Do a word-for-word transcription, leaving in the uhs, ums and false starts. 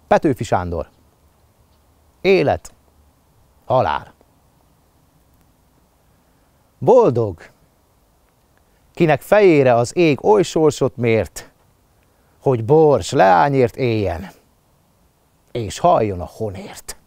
Petőfi Sándor. Élet, halál. Boldog, kinek fejére az ég oly sorsot mért, hogy bors leányért éljen, és halljon a honért.